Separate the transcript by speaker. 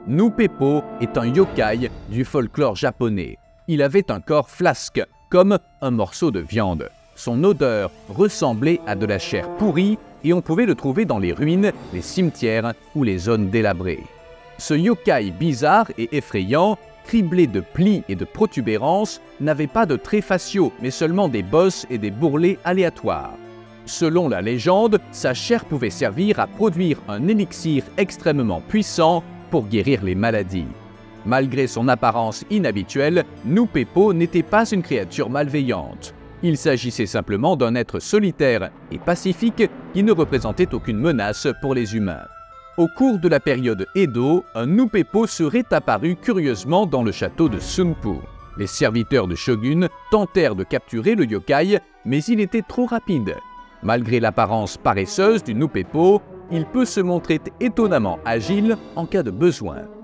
Speaker 1: Nupeppo est un yokai du folklore japonais. Il avait un corps flasque, comme un morceau de viande. Son odeur ressemblait à de la chair pourrie et on pouvait le trouver dans les ruines, les cimetières ou les zones délabrées. Ce yokai bizarre et effrayant, criblé de plis et de protubérances, n'avait pas de traits faciaux, mais seulement des bosses et des bourrelets aléatoires. Selon la légende, sa chair pouvait servir à produire un élixir extrêmement puissant pour guérir les maladies. Malgré son apparence inhabituelle, Nupeppo n'était pas une créature malveillante. Il s'agissait simplement d'un être solitaire et pacifique qui ne représentait aucune menace pour les humains. Au cours de la période Edo, un Nupeppo serait apparu curieusement dans le château de Sunpu. Les serviteurs du shogun tentèrent de capturer le yokai, mais il était trop rapide. Malgré l'apparence paresseuse du Nupeppo, il peut se montrer étonnamment agile en cas de besoin.